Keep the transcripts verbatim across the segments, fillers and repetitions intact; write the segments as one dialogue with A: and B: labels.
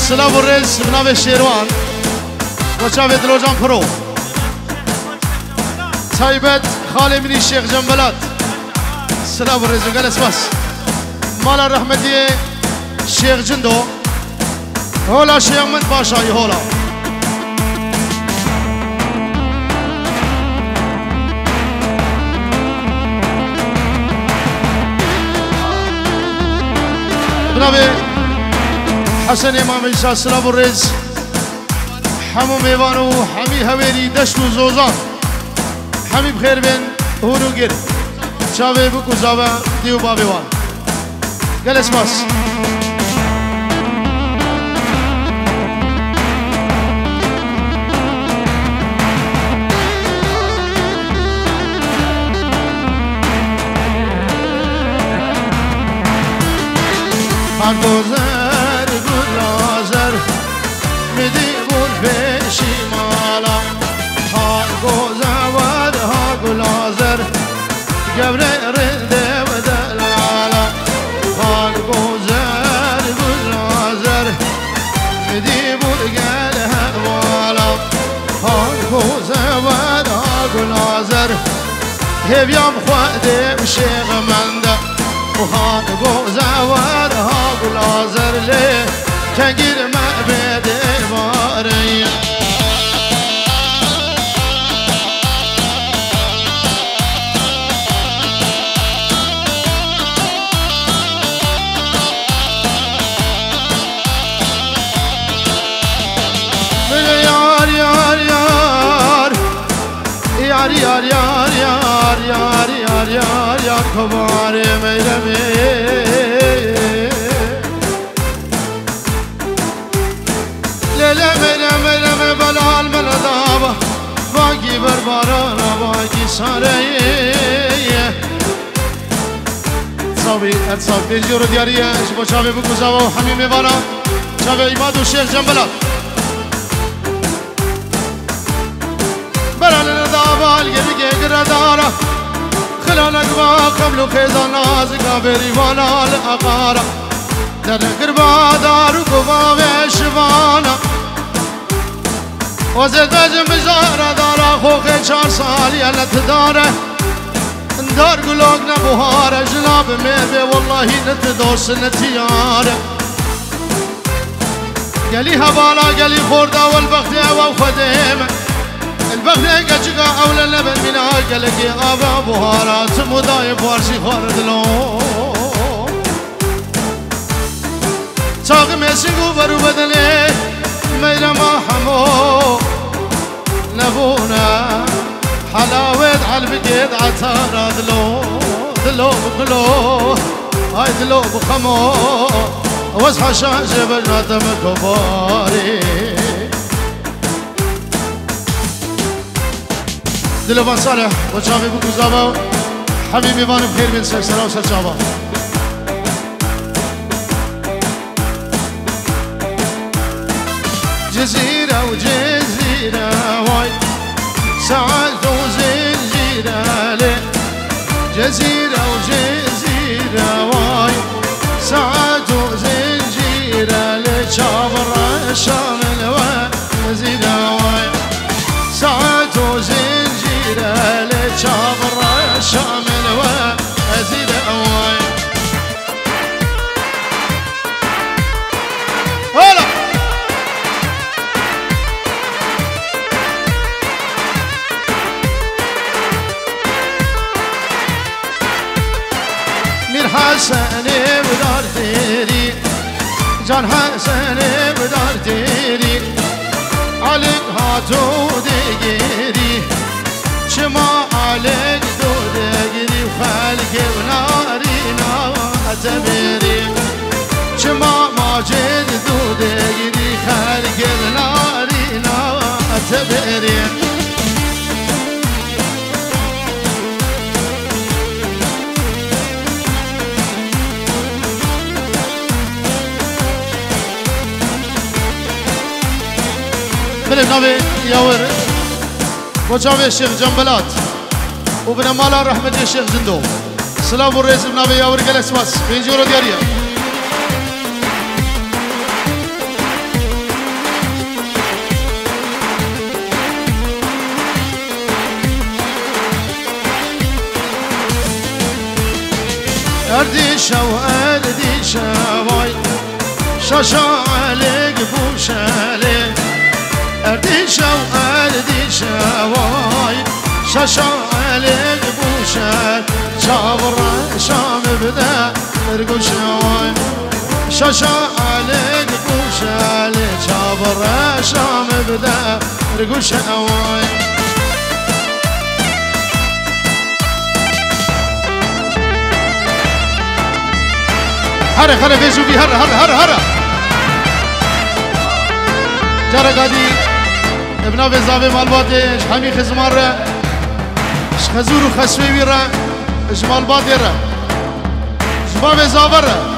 A: سلاو الرز بناو شیروان و چاوی دلوجان پرو تایبت خاله منی شیخ جنبلات سلاو الرز وقال اسماس مالا رحمتی شیخ جندو هولا شیخ من باشایی هولا بنابه حسن امام عیسی سلاو الرز حمو میوانو حمی هویری دشت و زوزان حمی بخیر بین هونو گر چاوه بکو زاوه دیو بابی وان گل اسماس هر گذر گلازر میدی بود پیشی مالا هر گذر ها گلازر گبره رنده و دلالا هر گذر گلازر میدی بود گل هوالا هر گذر ها گلازر هیویم خواهده شیخ منده وخان گوزوار ها گلازر لی کنگیر معبد باری یار یار یار یار یار یار یار یار یار یار یار کبار میرمی لیله میرم میرم بلال بلدابا باقی بربارانا باقی ساره صابی اتصاب بینجور دیاریه با چاوه بکوزا و همین میوانا چاوه ایماد و شیخ جنبلات برال ندابا الگبی که گردارا خلالك ما قبل خيزان نازك بريوانا الأقارة در قربا دارو قبا بشوانا وزد بجم بجارة دارا خوخي چار سالي الات داره دار قلوك نبوهارة جناب ميبي والله نتدوس نتيارة قالي هبالا قالي خوردا والبخت او خديمة البخت قجقا أولا لبن من عقلك يا أبا بهارات مداي بارشي خارد لو تاق مسيقو برو بدلي ميلا ما حمو نبونا حلاوة عالبقيد عطارة دلو دلو بقلو هاي دلو بخمو وزحا شاجب الناتم كباري دلوان صالح و چاوی بکو زابا حبیبی وان بخیر بین سر سرا و سر چاوا جزیره و جزیره وای ساعت و زنجیره لی جزیره و جزیره وای ساعت و زنجیره لی چاور شامل و جزیره وای ساعت و زنجیره لی چاور شامل و جزیره وای هلا میر حسنی بدار تیری جان حسنی بدار تیری عليك هاتو دقيري شما عليك دو دقيري وخالك وناري ناتبيري شما ماجد دو دقيري خالك وناري ناتبيري بله نوی یاور وجاوی شیخ جنبلات و بنا مالا رحمتی شیخ زندو سلام و رئیس نوی یاور گل اسماس بینجور و دیاریه شاشالك بوشالك ارديشا وارديشا واي شاشالك بوشال شابر شام بدا رقوشا واي شاشالك بوشال شابر شام بدا رقوشا واي هره هره بيزو بي هره هره هره هره جارة قادي ابنا بزاوي مالباتي حمي خزمار را خزور وخسوي را جمال باتي را جمال بزاوي را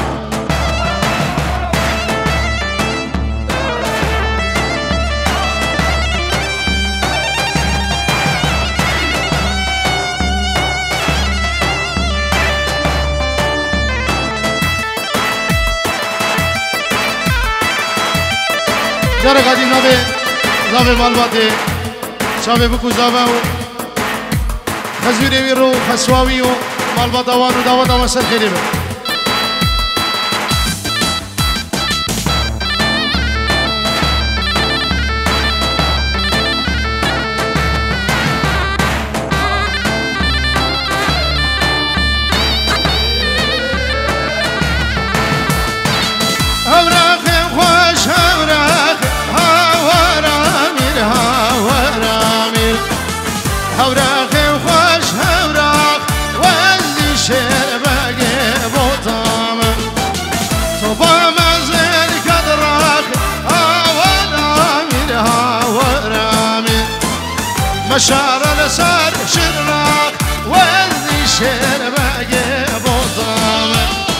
A: جارة قادي نابي زاوي مالباتي شابي بكو زاوي خزوري ويرو خسواوي مالباتا وانو داواتا وسر خيري بي مشار لسار شراق واللي شير باقي بوطام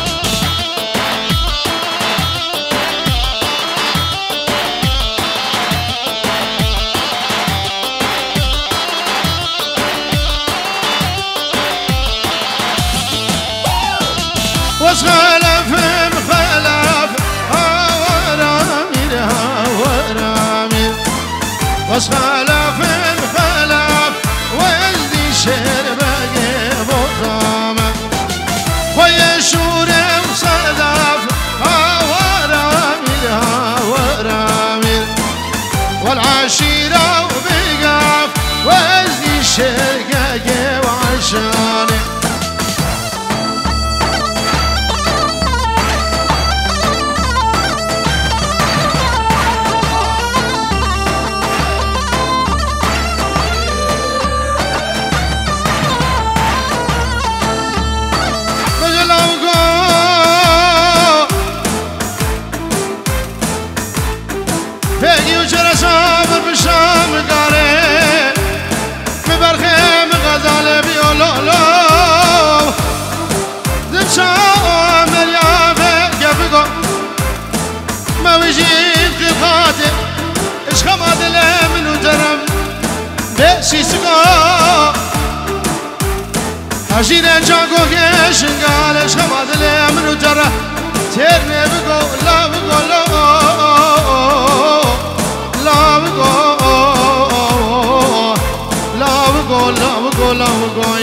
A: واسخلف مخلف هاورامير هاورامير واسخلف شير باقي بوطامة خويا شوري وصدف هاورامير هاورامير والعشيرة وبقاف وزي شرقاقي وعشاني سيسقا هجينا جاكو كيش قالش خماد لي من جرى تيرني بقو لا بقو لا لا بقو لا بقو لا بقو لا بقو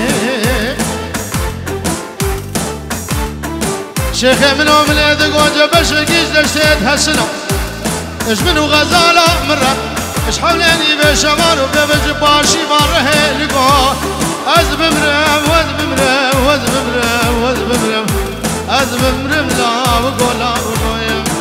A: شيخ منو من يدقو جبش قيش لشتيت هالسنة اش منو غزالة مرة اش حولاني بشمال وببج باشي باره لقو از بمرم وز بمرم وز بمرم وز بمرم از بمرم لا بقو لا بقو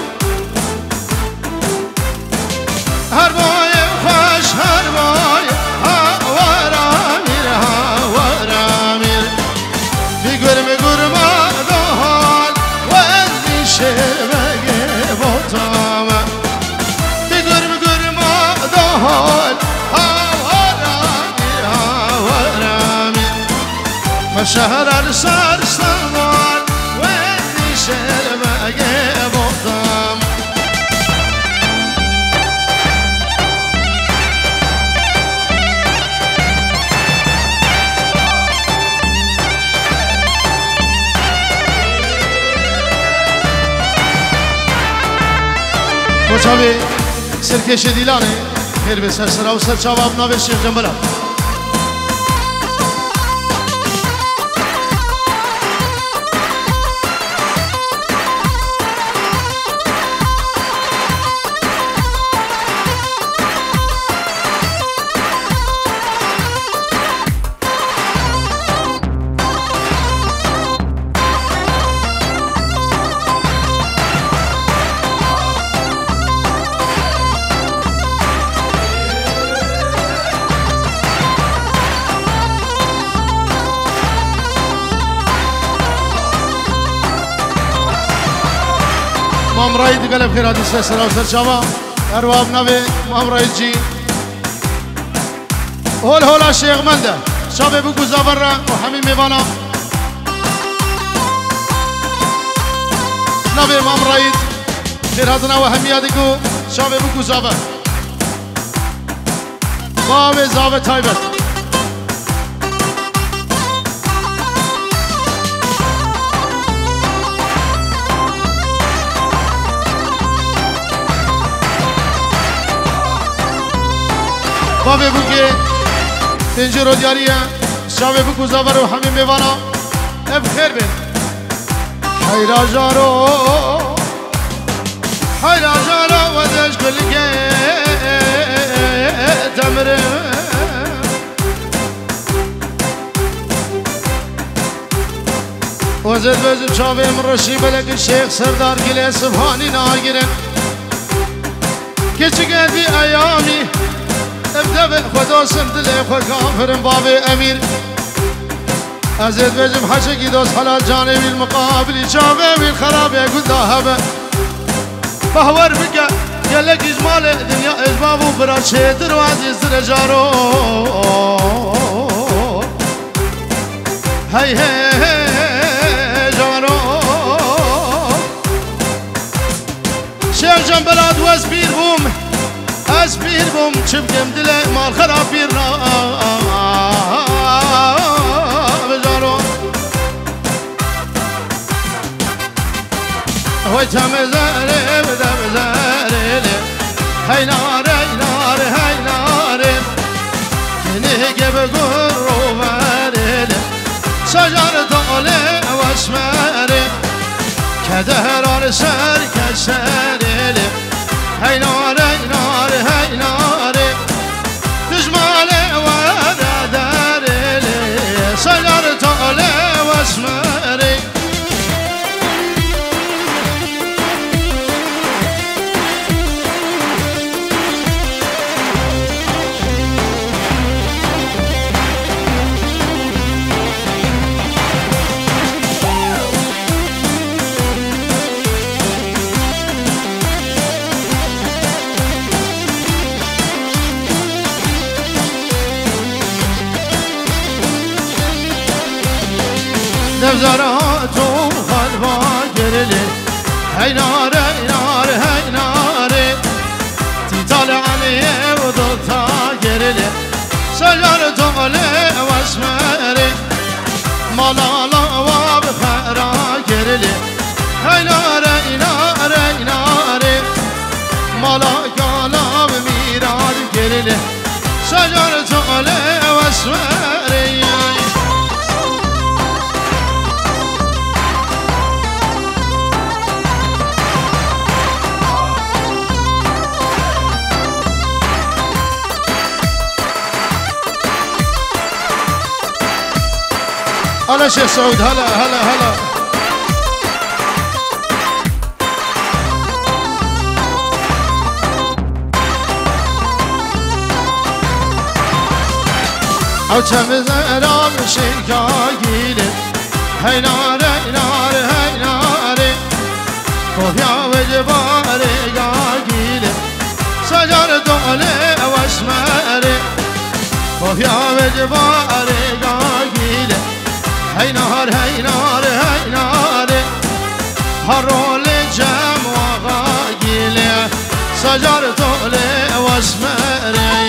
A: هر باي خوش هر باي ها ورامير ها ورامير بقرم قرما دوهال وزي شبقي بوطامة بقرم قرما دوهال ها ورامير ها ورامير مشهر الصار صوان وزي شبقي بوطامة خوشاوی سرکش دیلانه خیر به سر سرا و سر چاواب ناوی شیخ جنبلا مام رايد قلب خير هذه السلسلة وسرشابة أرواب نبي مام رايد جي هول هولا شيخ منده شابه بكو زابرة وحمي ميبانا نبي مام رايد خير هذنا وهمياتكو شابه بكو زابر بابي زابر تايبت بابي بوكي تنجرو دياريا شابه بكو زابر وحمي ميبانا بخير بين حيرا جارو حيرا جارو ودش كل تمر وزد وزد شابه من رشي بلك الشيخ سردار قلي سبحاني ناقرن كيش قدي ايامي ابدأ خدا سندلي خو كافرن بابي امير ازيد بجم حشقي دوس حلال جانبي المقابل شابه بالخرابه قد ذهبه بهور بك قالك اجمال دنيا اجباب وبرا شيتر وعزيز رجارو هاي هاي جارو شيخ جنبلاد واسبير بوم اسبير بوم شبكم دلي مال خراب بيرنا بجارو هوي تمزاري بدا مزاري هاي نار هاي نار هاي نار كنيك بقرو ماري شجر طالع واسماري كدهر سر كسري هاي نار هاي نار هاي نار تجمالي ورا داري شجر طالع واسماري نبزرات وخلفا جرلي هاي نار هاي نار هاي نار تطالع عليه وضلتها جرلي شجر طالع واسمري ملالا وبخيرا جرلي هاي نار هاي نار هاي نار مالا قالا بميراد جرلي شجر طالع واسمري هلا شيخ سعود هلا هلا هلا او تمزرام شكاكيل هاي نار هاي نار هاي نار كوفيا وجباري قاكيل شجر طالع واسمري كوفيا وجباري قاكيل هاي نار هاي نار هاي نار هرول جام وغاقيل شجر طالع واسمري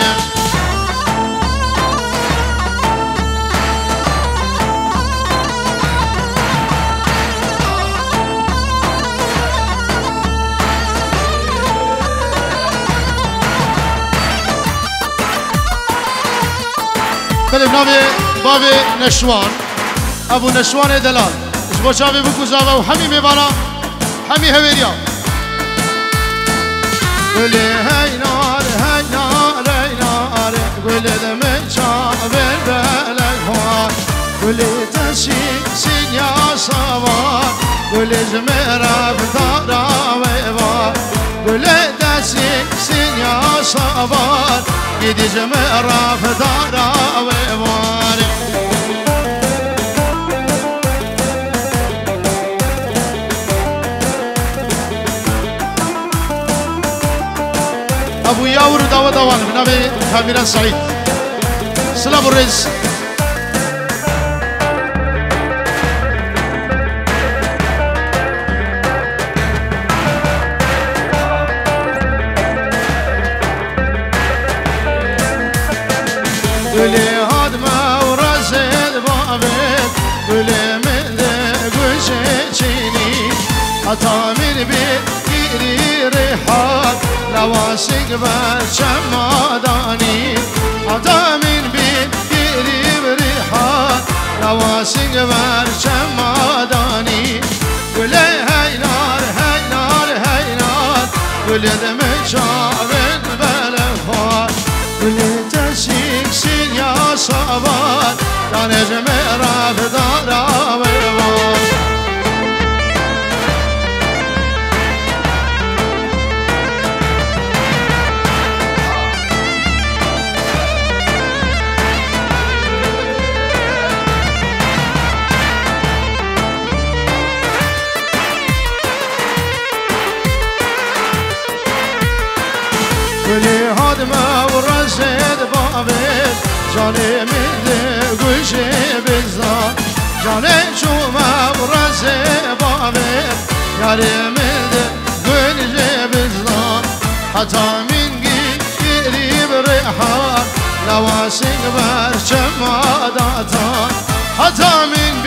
A: بله ناوی بابی نشوان ابو نشوان دلال جبو چاوی بکو زاوا و همی میوانا همی هویریا گلی هی نار هی نار هی نار گلی دمی چاوی بلک خوار گلی تشی سینیا سوار گلی جمرا بدارا ویوار گلی تشی سینیا سوار گیدی جمرا بدارا ویوار ابو یاور داوا دوان بنابه کامیران سعید سلام الرز Gülü hadma uğrazed babet Gülü mende gülşe çini Atamir bir giri rihat Lavasik ver çemmadani Atamir bir giri rihat Lavasik ver çemmadani Gülü heynar heynar heynar Gülü de meçavin belefar Gülü tesiksin ya sabar Ya necme rafdara ve var Gülü hadme uğrazed babet Canimde gülşe bizdan Cane çuma uğrazed babet Yarimde gülşe bizdan Hatta min girib rihat Lavasik ver çemmadatan Hatta min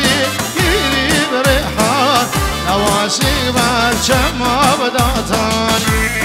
A: girib rihat Lavasik ver çemmadatan